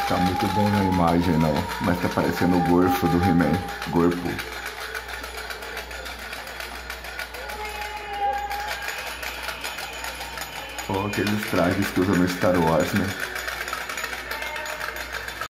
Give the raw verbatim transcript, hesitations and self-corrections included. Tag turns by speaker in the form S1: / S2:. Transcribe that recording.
S1: Tá muito bem na imagem não, mas tá parecendo o gorfo do He-Man. Gorfo. Ó, aqueles trajes que usam no Star Wars, né?